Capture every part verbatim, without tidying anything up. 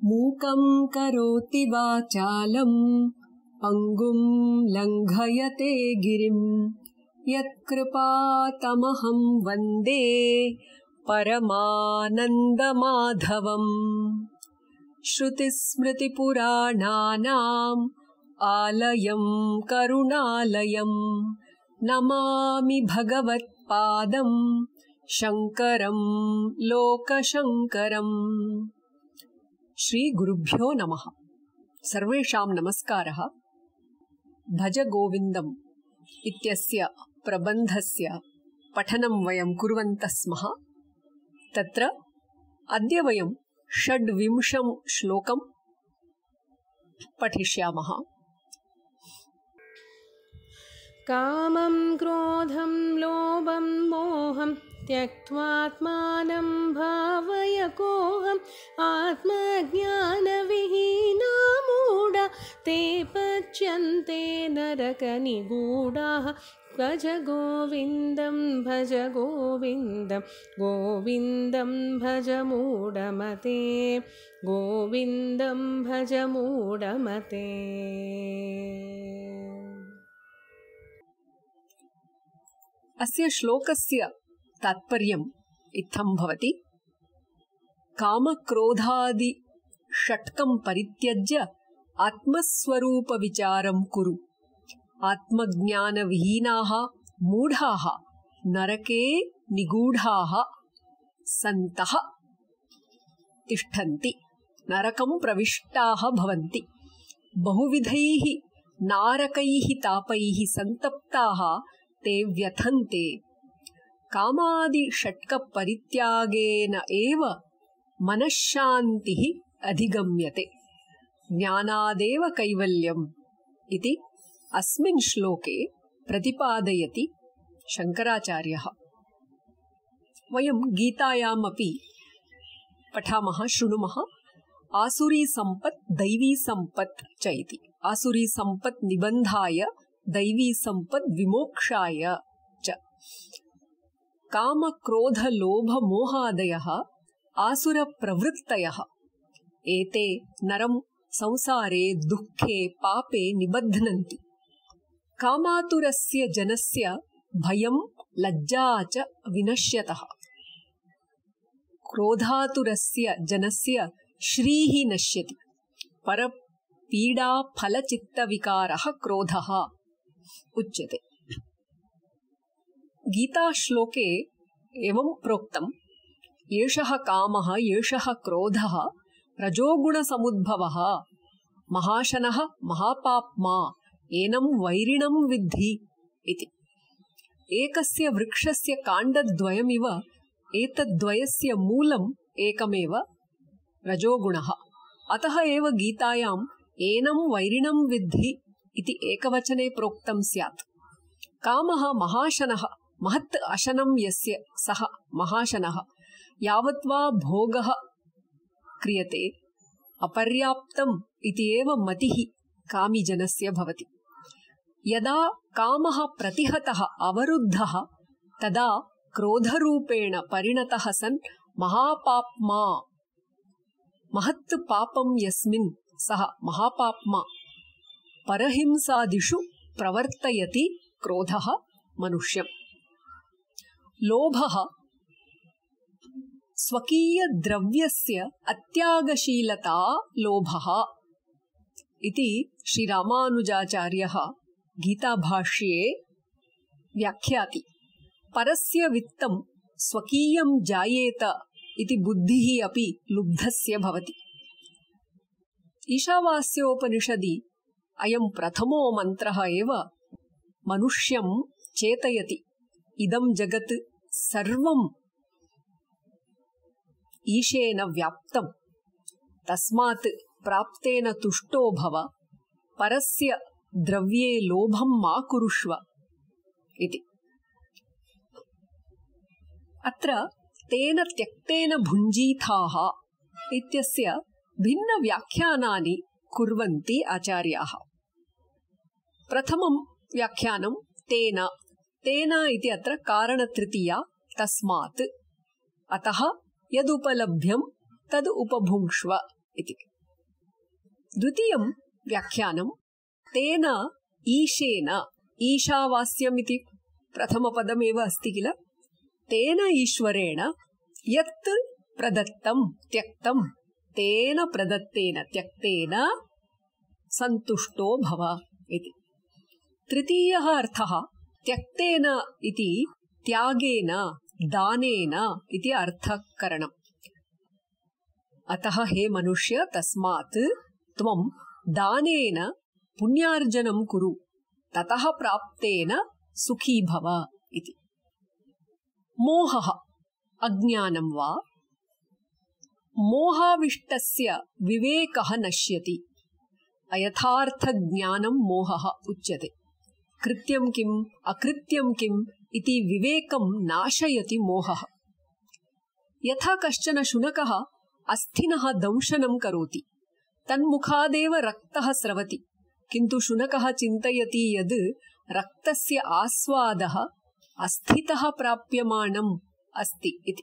मूकं करोति वाचालं पंगुं लंघयते गिरिं यत्कृपातमहं वन्दे परमानन्दमाधवम्। श्रुतिस्मृतिपुराणानाम् आलयं करुणालयं नमामि भगवत्पादं शङ्करं लोकशङ्करम्। श्री गुरुभ्यो नमः। सर्वेषां नमस्कारः। भज गोविन्दम् इत्यस्य प्रबन्धस्य पठनं वयं कुर्वन्तः स्मः। तत्र अद्य वयं षड्विंशं श्लोकं पठिष्यामः। कामं क्रोधं लोभं मोहं त्यक्त्वात्मानं भावय कोऽहम्। आत्मज्ञानविहीना मूढा ते पच्यन्ते नरकनिगूढाः। भज गोविन्दं भज गोविन्दं गोविन्दं भज मूढमते गोविन्दं भज मूढमते। अस्य श्लोकस्य तात्पर्यम् इत्थं भवति। कामक्रोधादि षट्कं परित्यज्य आत्मस्वरूपविचारं कुरु। आत्मज्ञानविहीनाः मूढाः नरके निगूढाः सन्तः तिष्ठन्ति, नरकं प्रविष्टाः भवन्ति। बहुविधैः नारकैः तापैः सन्तप्ताः ते व्यथन्ते। कामादिषट्कपरित्यागेन एव मनःशान्तिः अधिगम्यते। ज्ञानादेव कैवल्यम् इति अस्मिन् श्लोके प्रतिपादयति शङ्कराचार्यः। वयं गीतायामपि पठामः, शृणुमः। आसुरी सम्पत् दैवी सम्पत् च इति। आसुरी सम्पत् निबन्धाय दैवी सम्पत् विमोक्षाय च। काम क्रोध लोभ मोहादयः आसुरप्रवृत्तयः एते नरं संसारे दुःखे पापे निबध्नन्ति। कामातुरस्य जनस्य भयं लज्जा च विनश्यतः। क्रोधातुरस्य जनस्य श्रीः नश्यति। परपीडा फलचित्तविकारः क्रोधः उच्यते। गीता श्लोके एवं प्रोक्तम्, एषः कामः एषः क्रोधः रजोगुणसमुद्भवः महाशनः महापाप्मा एनं वैरिणं विद्धि इति। एकस्य वृक्षस्य काण्डद्वयमिव एतद्द्वयस्य मूलम् एकमेव रजोगुणः। अतः एव गीतायाम् एनं वैरिणं विद्धि इति एकवचने प्रोक्तं स्यात्। कामः महाशनः, महत् अशनं यस्य सः महाशनः। यावत् वा भोगः क्रियते अपर्याप्तम् इति एव मतिः कामिजनस्य भवति। यदा कामः प्रतिहतः अवरुद्धः तदा क्रोधरूपेण परिणतः सन् महापाप्मा, महत् पापं यस्मिन् सः महापाप्मा परहिंसादिषु प्रवर्तयति क्रोधः मनुष्यम्। लोभः स्वकीयद्रव्यस्य अत्यागशीलता लोभः इति श्रीरामानुजाचार्यः गीताभाष्ये व्याख्याति। परस्य वित्तं स्वकीयं जायेत इति बुद्धिः अपि लुब्धस्य भवति। ईशावास्योपनिषदि अयं प्रथमो मन्त्रः एव मनुष्यं चेतयति। इदं जगत् सर्वम् ईशेन व्याप्तं, तस्मात् प्राप्तेन तुष्टो भव, परस्य द्रव्ये लोभं मा कुरुष्व इति। अत्र तेन त्यक्तेन भुञ्जीथाः इत्यस्य भिन्न व्याख्यानानि कुर्वन्ति आचार्याः। प्रथमं व्याख्यानं तेन तेन इति अत्र कारणतृतीया तस्मात्, अतः यदुपलभ्यं तद् उपभुङ्क्ष्व इति। द्वितीयं व्याख्यानं तेन ईशेन ईशावास्यम् इति प्रथमपदमेव अस्ति किल तेन ईश्वरेण यत् प्रदत्तं त्यक्तं तेन प्रदत्तेन त्यक्तेन सन्तुष्टो भव इति। तृतीयः अर्थः त्यक्तेन इति त्यागेन दानेन इति अर्थकरणम्। अतः हे मनुष्य तस्मात् त्वं दानेन पुण्यार्जनं कुरु ततः प्राप्तेन सुखी भव इति। मोहः अज्ञानं वा मोहाविष्टस्य विवेकः नश्यति। अयथार्थज्ञानं मोहः उच्यते। कृत्यं किम् अकृत्यं किम् इति विवेकं नाशयति मोहः। यथा कश्चन शुनकः अस्थिनः दंशनं करोति तन्मुखादेव रक्तः स्रवति किन्तु शुनकः चिन्तयति यद् रक्तस्य आस्वादः अस्थितः प्राप्यमानम् अस्ति इति।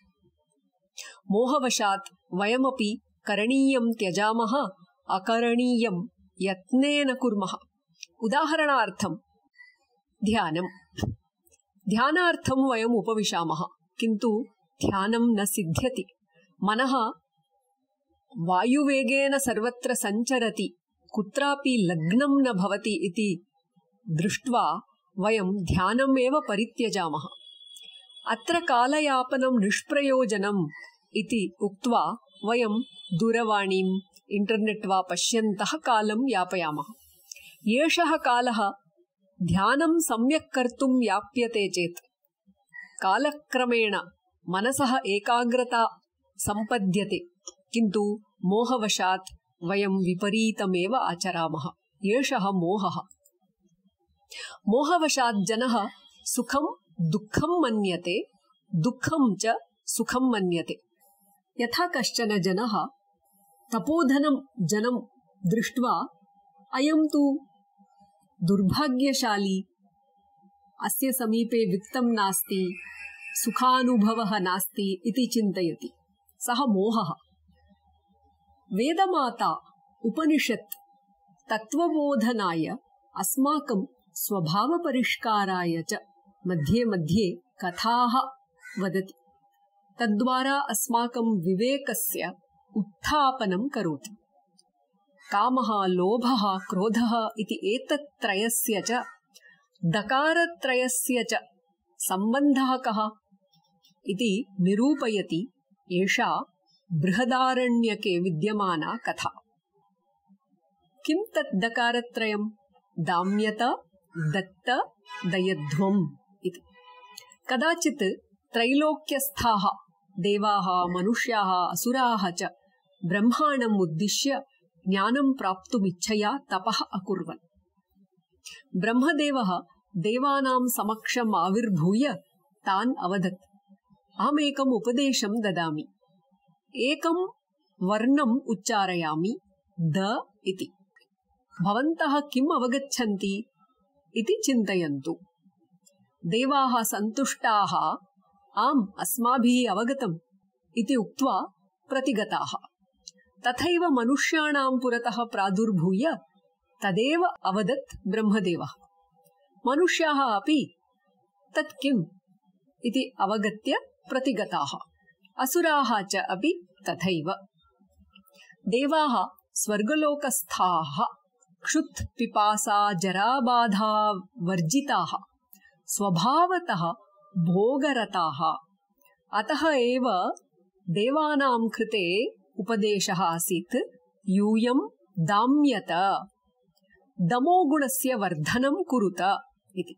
मोहवशात् वयमपि करणीयं त्यजामः अकरणीयं यत्नेन कुर्मः। उदाहरणार्थं ध्यानं। ध्यानार्थं वयम् उपविशामः किन्तु ध्यानं न सिद्ध्यति। मनः वायुवेगेन सर्वत्र सञ्चरति कुत्रापि लग्नं न भवति इति दृष्ट्वा वयं ध्यानमेव परित्यजामः। अत्र कालयापनं निष्प्रयोजनम् इति उक्त्वा वयं दूरवाणीं इंटरनेट् वा पश्यन्तः कालं यापयामः। एषः कालः ध्यानं सम्यक् कर्तुं याप्यते चेत् कालक्रमेण मनसः एकाग्रता संपद्यते किन्तु मोहवशात् वयं विपरीतमेव आचरामः। एषः मोहः। मोहवशात् जनः सुखं दुःखं मन्यते दुःखं च सुखं मन्यते। यथा कश्चन जनः तपोधनं जनं दृष्ट्वा अयं तु दुर्भाग्यशाली अस्य समीपे वित्तं नास्ति सुखानुभवः नास्ति इति चिन्तयति। सः मोहः। वेदमाता उपनिषत् तत्त्वबोधनाय अस्माकं स्वभावपरिष्काराय च मध्ये मध्ये कथाः वदति। तद्वारा अस्माकं विवेकस्य उत्थापनं करोति। कामः लोभः क्रोधः इति एतत्त्रयस्य च दकारत्रयस्य च सम्बन्धः कः इति निरूपयति एषा बृहदारण्यके विद्यमाना कथा। किं तत् दकारत्रयं? दाम्यत दत्त दयध्वम् इति। कदाचित् त्रैलोक्यस्थाः देवाः मनुष्याः असुराः च ब्रह्माणम् उद्दिश्य ज्ञानं प्राप्तुमिच्छया तपः अकुर्वन्। ब्रह्मदेवः देवानां समक्षम् आविर्भूय तान् अवदत्, अहमेकम् उपदेशं ददामि। एकं वर्णम् उच्चारयामि द इति। भवन्तः किम् अवगच्छन्ति इति चिन्तयन्तु। देवाः सन्तुष्टाः आम् अस्माभिः अवगतम् इति उक्त्वा प्रतिगताः। तथैव मनुष्याणां पुरतः प्रादुर्भूय तदेव अवदत् ब्रह्मदेवः। मनुष्याः अपि तत् किम् इति अवगत्य प्रतिगताः। असुराः च अपि तथैव। देवाः स्वर्गलोकस्थाः क्षुत् पिपासा जराबाधा वर्जिताः स्वभावतः भोगरताः। अतः एव देवानां कृते उपदेशः आसीत् यूयं दाम्यत दमोगुणस्य वर्धनं कुरुत इति।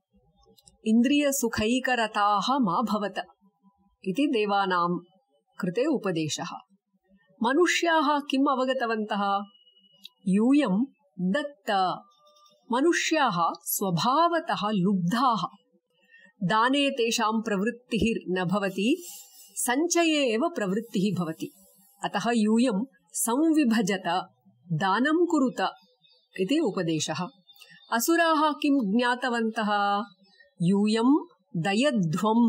इन्द्रियसुखैकरताः मा भवत इति देवानां कृते उपदेशः। मनुष्याः किम् अवगतवन्तः? यूयं दत्त। मनुष्याः स्वभावतः लुब्धाः। दाने तेषां प्रवृत्तिः न भवति, सञ्चये एव प्रवृत्तिः भवति। अतः यूयं संविभजत दानं कुरुत इति उपदेशः। असुराः किं ज्ञातवन्तः? यूयं दयध्वम्।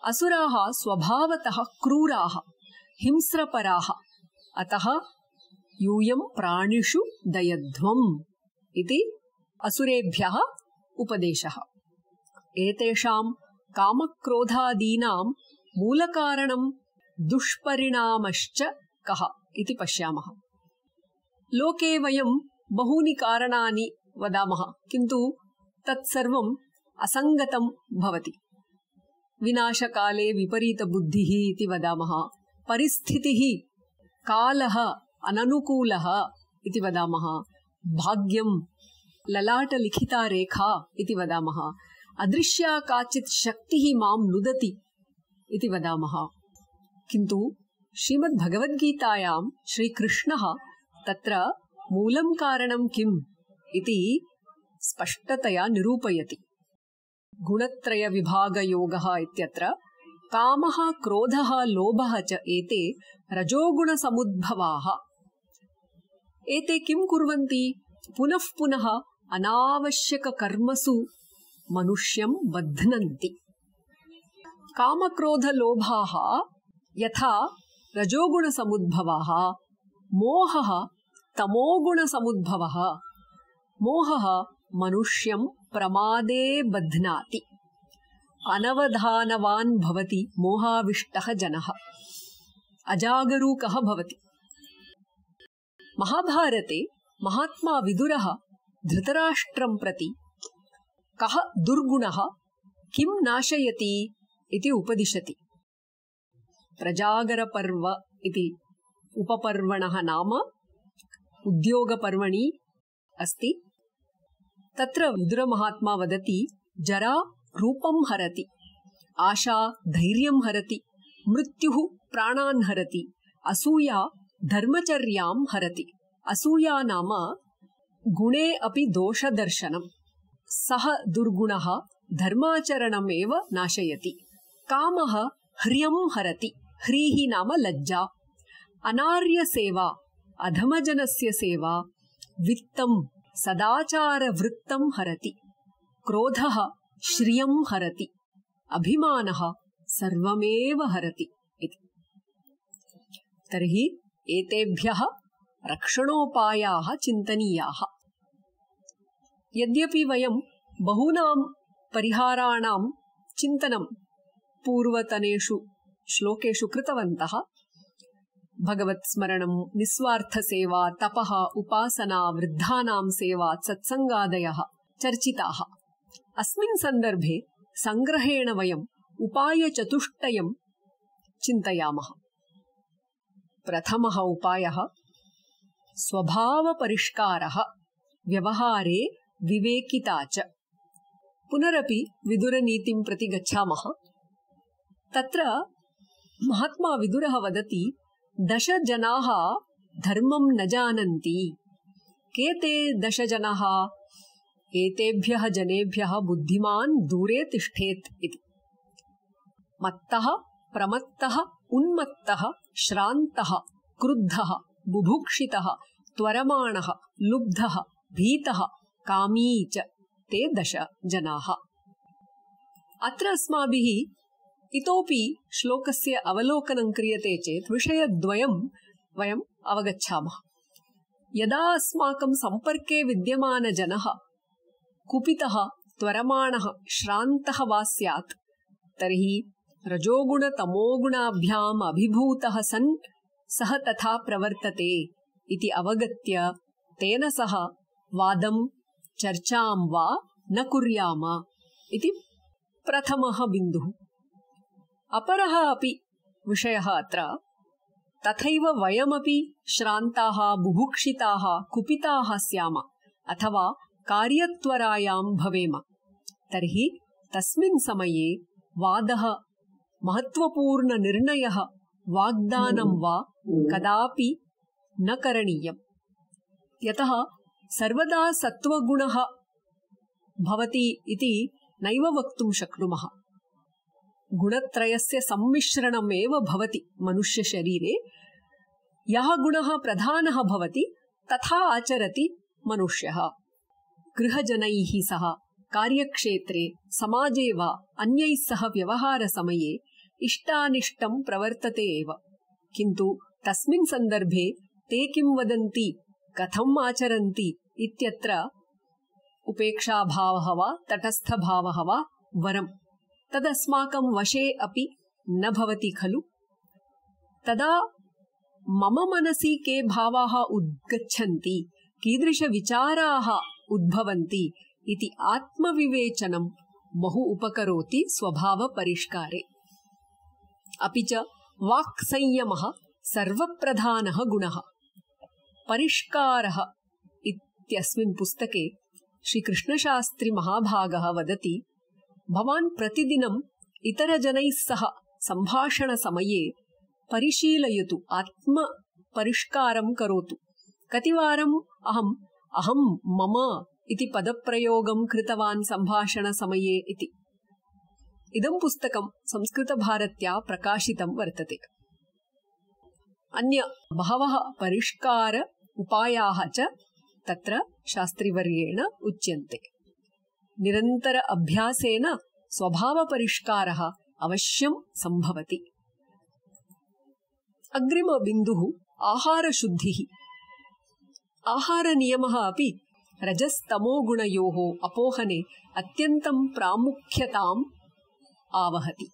असुराः स्वभावतः क्रूराः हिंस्रपराः। अतः यूयं प्राणिषु दयध्वम् इति असुरेभ्यः उपदेशः। एतेषां कामक्रोधादीनां मूलकारणं दुष्परिणामश्च कः इति पश्यामः। लोके वयं बहूनि कारणानि वदामः, किन्तु तत्सर्वम् असङ्गतं भवति। विनाशकाले विपरीतबुद्धिः इति वदामः, परिस्थितिः कालः अननुकूलः इति वदामः, भाग्यं ललाटलिखिता रेखा इति वदामः, अदृश्या काचित् शक्तिः मां नुदति इति वदामः। किन्तु श्रीमद्भगवद्गीतायां श्रीकृष्णः तत्र मूलं कारणं किम् इति स्पष्टतया निरूपयति। गुणत्रयविभागयोगः इत्यत्र कामः, क्रोधः, लोभः च एते रजोगुणसमुद्भवाः। एते किं कुर्वन्ति? पुनः पुनः अनावश्यककर्मसु मनुष्यं बध्नन्ति। कामक्रोधलोभाः यथा रजोगुणसमुद्भवाः, मोहः तमोगुणसमुद्भवः। मोहः मनुष्यं प्रमादे बध्नाति। अनवधानवान् भवति मोहाविष्टः जनः, अजागरूकः भवति। महाभारते महात्मा विदुरः धृतराष्ट्रं प्रति कः दुर्गुणः किं नाशयति इति उपदिशति। प्रजागरपर्व इति उपपर्वणः नाम उद्योगपर्वणि अस्ति। तत्र विदुरमहात्मा वदति, जरा रूपं हरति, आशा धैर्यं हरति, मृत्युः प्राणान् हरति, असूया धर्मचर्यां हरति। असूया नाम गुणे अपि दोषदर्शनम्। सः दुर्गुणः धर्माचरणमेव नाशयति। कामः ह्रियं हरति, ह्रीः नाम लज्जा। अनार्यसेवा अधमजनस्य सेवा, वित्तं सदाचारवृत्तं हरति। क्रोधः श्रियं हरति, अभिमानः सर्वमेव हरति इति। तर्हि एतेभ्यः रक्षणोपायाः चिन्तनीयाः। यद्यपि वयं बहूनां परिहाराणां चिन्तनं पूर्वतनेषु श्लोकेषु कृतवन्तः, भगवत्स्मरणं, निस्वार्थसेवा, तपः, उपासना, वृद्धानां सेवा, सत्सङ्गादयः चर्चिताः। अस्मिन् सन्दर्भे संग्रहेण वयम् उपायचतुष्टयं चिन्तयामः। प्रथमः उपायः स्वभावपरिष्कारः, व्यवहारे विवेकिता च। पुनरपि विदुरनीतिं प्रति गच्छामः। तत्र महात्मा विदुरः वदति, दश जनाः धर्मं न जानन्ति। के ते दश जनाः? एतेभ्यः जनेभ्यः बुद्धिमान् दूरे तिष्ठेत् इति। मत्तः, प्रमत्तः, उन्मत्तः, श्रान्तः, क्रुद्धः, बुभुक्षितः, त्वरमाणः, लुब्धः, भीतः, कामी च ते दश जनाः। अत्र अस्माभिः इतोपि श्लोकस्य अवलोकनं क्रियते चेत् विषयद्वयं वयम् अवगच्छामः। यदा अस्माकं सम्पर्के विद्यमानजनः कुपितः, त्वरमाणः, श्रान्तः वा स्यात्, तर्हि रजोगुणतमोगुणाभ्याम् अभिभूतः सन् सः तथा प्रवर्तते इति अवगत्य तेन सह वादं चर्चां वा न कुर्याम इति प्रथमः बिन्दुः। अपरः अपि विषयः अत्र, तथैव वयमपि श्रान्ताः, बुभुक्षिताः, कुपिताः स्याम अथवा कार्यत्वरायां भवेम, तर्हि तस्मिन् समये वादः, महत्त्वपूर्णनिर्णयः, वाग्दानं वा कदापि न करणीयम्। यतः सर्वदा सत्त्वगुणः भवति इति नैव वक्तुं शक्नुमः। गुणत्रयस्य सम्मिश्रणमेव भवति मनुष्यशरीरे। यः गुणः प्रधानः भवति तथा आचरति मनुष्यः। गृहजनैः सह, कार्यक्षेत्रे, समाजे वा अन्यैः सह व्यवहारसमये इष्टानिष्टं प्रवर्तते एव, किन्तु तस्मिन् सन्दर्भे ते किं वदन्ति कथम् आचरन्ति इत्यत्र उपेक्षाभावः वा तटस्थभावः वा वरं तदस्माकं वशे अपि न भवति खलु। तदा मम मनसि के भावाः उद्गच्छन्ति, कीदृशविचाराः उद्भवन्ति इति आत्मविवेचनं बहु उपकरोति स्वभावपरिष्कारे। अपि च वाक्संयमः सर्वप्रधानः गुणः। परिष्कारः इत्यस्मिन् पुस्तके श्रीकृष्णशास्त्री महाभागः वदति, भवान् प्रतिदिनम् इतरजनैः सह सम्भाषणसमये परिशीलयतु, आत्मपरिष्कारं करोतु। कतिवारम् अहम् अहं मम इति पदप्रयोगं कृतवान् सम्भाषणसमये इति। इदं पुस्तकं संस्कृतभारत्या प्रकाशितं वर्तते। अन्य बहवः परिष्कार उपायाः च तत्र शास्त्रीवर्येण उच्यन्ते। निरन्तर अभ्यासेन स्वभावपरिष्कारः अवश्यं सम्भवति। अग्रिमबिन्दुः आहारशुद्धिः। आहारनियमः अपि रजस्तमोगुणयोः अपोहने अत्यन्तं प्रामुख्यताम् आवहति।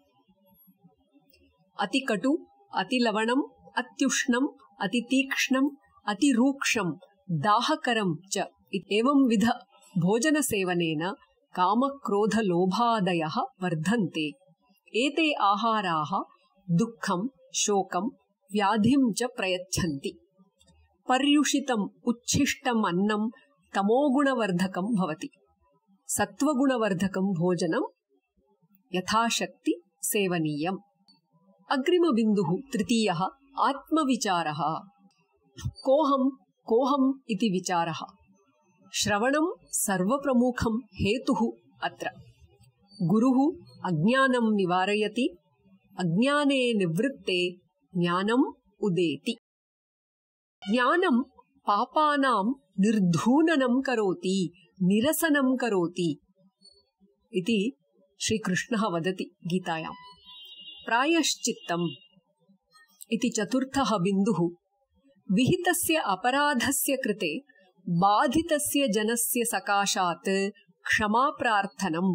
अतिकटु, अतिलवणम्, अत्युष्णम्, अतितीक्ष्णम्, अतिरूक्षम्, दाहकरं च एवंविध भोजनसेवनेन कामक्रोधलोभादयः वर्धन्ते। एते आहाराः दुःखं, शोकं, व्याधिं च प्रयच्छन्ति। पर्युषितम् उच्छिष्टम् अन्नं तमोगुणवर्धकं भवति। सत्वगुणवर्धकं भोजनं यथाशक्ति सेवनीयम्। अग्रिमबिन्दुः तृतीयः आत्मविचारः। कोऽहं कोऽहम् इति विचारः। श्रवणं सर्वप्रमुखं हेतुः अत्र। गुरुः अज्ञानं निवारयति, अज्ञाने निवृत्ते ज्ञानम् उदेति। ज्ञानं पापानां निर्धूननं करोति, निरसनं करोति इति श्रीकृष्णः वदति गीतायां। प्रायश्चित्तम् इति चतुर्थः बिन्दुः विहितस्य अपराधस्य कृते बाधितस्य जनस्य सकाशात् क्षमाप्रार्थनम्।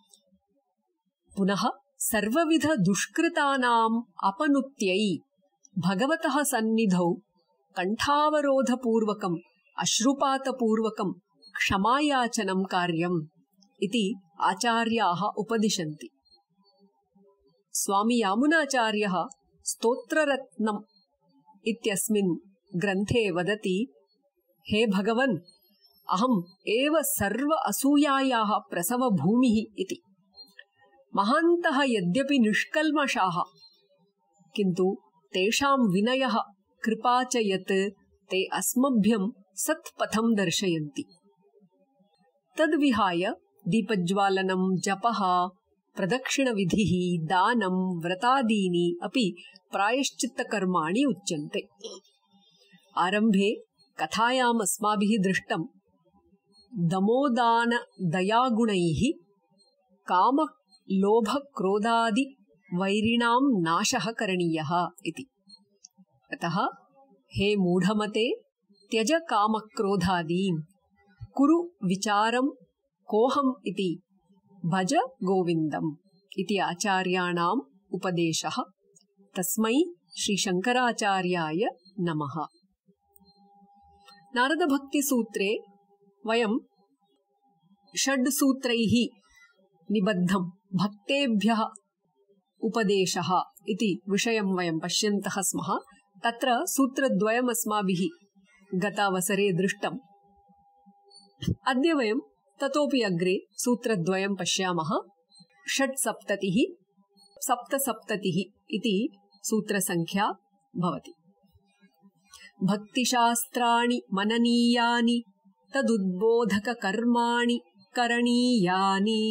पुनः सर्वविध दुष्कृतानाम् अपनुत्यै भगवतः सन्निधौ कण्ठावरोधपूर्वकम् अश्रुपातपूर्वकम् क्षमायाचनं कार्यम् इति आचार्याः उपदिशन्ति। स्वामी यामुनाचार्यः स्तोत्ररत्नम् इत्यस्मिन् ग्रन्थे वदति, हे भगवन्, अहम् एव सर्व असूयायाः प्रसवभूमिः इति। महान्तः यद्यपि निष्कल्मषाः, किन्तु तेषां विनयः कृपा च यत् ते अस्मभ्यं सत्पथं दर्शयन्ति। तद्विहाय दीपज्वालनं, जपः, प्रदक्षिणविधिः, दानं, व्रतादीनि अपि प्रायश्चित्तकर्माणि उच्यन्ते। आरम्भे कथायाम् अस्माभिः दृष्टं दमोदानदयागुणैः कामलोभक्रोधादि वैरिणां नाशः करणीयः इति। अतः हे मूढमते, त्यज कामक्रोधादीन्, कुरु विचारं कोऽहम् इति, भज गोविन्दम् इति आचार्याणाम् उपदेशः। तस्मै श्रीशङ्कराचार्याय नमः। नारदभक्तिसूत्रे वयं षड् सूत्रैः निबद्धं भक्तेभ्यः उपदेशः इति विषयं वयं पश्यन्तः स्मः। तत्र सूत्रद्वयम् अस्माभिः गतावसरे दृष्टम्। अद्य वयं ततोपि अग्रे सूत्रद्वयं पश्यामः। षट्सप्ततिः सप्तसप्ततिः इति सूत्रसङ्ख्या भवति। भक्तिशास्त्राणि मननीयानि तदुद्बोधककर्माणि करणीयानि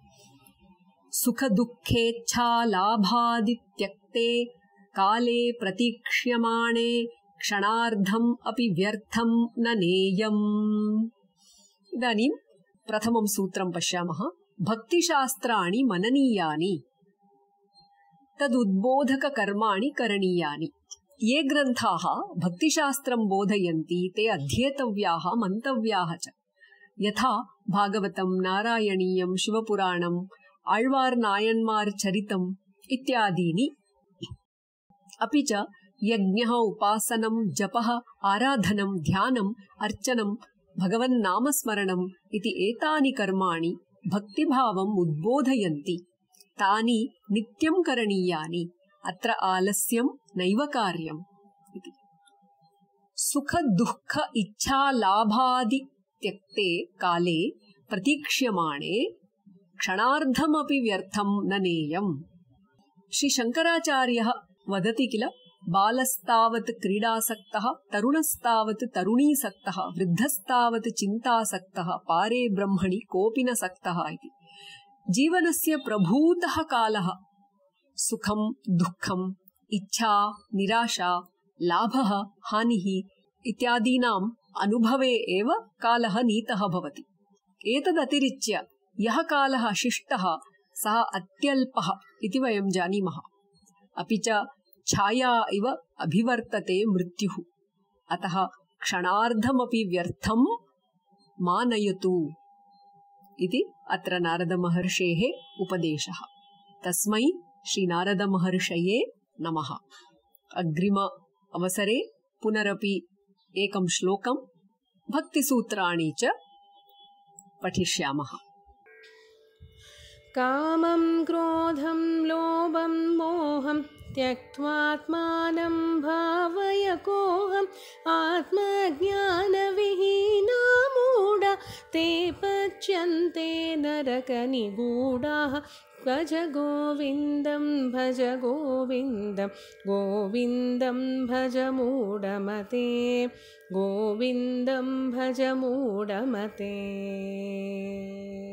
सुखदुःखेच्छालाभादित्यक्ते काले प्रतीक्ष्यमाणे क्षणार्धम् अपि व्यर्थं न नेयम्। इदानीं प्रथमं सूत्रं पश्यामः। भक्तिशास्त्राणि मननीयानि तदुद्बोधककर्माणि करणीयानि। ये ग्रन्थाः भक्तिशास्त्रं बोधयन्ति ते अध्येतव्याः मन्तव्याः च। यथा भागवतं, नारायणीयं, शिवपुराणम्, आळ्वार् नायन्मार् चरितम् इत्यादीनि। अपि च यज्ञः, उपासनं, जपः, आराधनं, ध्यानम्, अर्चनं, भगवन्नामस्मरणम् इति एतानि कर्माणि भक्तिभावम् उद्बोधयन्ति। तानि नित्यं करणीयानि। अत्र आलस्यं नैव कार्यम् इति। सुख दुःख इच्छा लाभादि त्यक्ते काले प्रतीक्ष्यमाणे क्षणार्धमपि व्यर्थं न नेयम्। श्री शंकराचार्यः वदति किल, बालस्तावत् क्रीडासक्तः, तरुणस्तावत् तरुणीसक्तः, वृद्धस्तावत् चिन्तासक्तः, पारे ब्रह्मणि कोऽपि न सक्तः इति। जीवनस्य प्रभूतः कालः सुखं दुःखम्, इच्छा निराशा, लाभः हानिः इत्यादीनाम् अनुभवे एव कालः नीतः भवति। एतदतिरिच्य यः कालः शिष्टः सः अत्यल्पः इति वयं जानीमः। अपि च छाया इव अभिवर्तते मृत्युः। अतः क्षणार्धमपि व्यर्थं मा नयतु इति अत्र नारदमहर्षेः उपदेशः। तस्मै श्रीनारदमहर्षये नमः। अग्रिम अवसरे पुनरपि एकं श्लोकं भक्तिसूत्राणि च पठिष्यामः। कामं क्रोधं लोभं मोहं त्यक्त्वात्मानं भावय कोऽहम्। आत्मज्ञानविहीना मूढा ते पच्यन्ते नरकनिगूढाः। भज गोविन्दं भज गोविन्दं गोविन्दं भज मूढमते गोविन्दं भज मूढमते।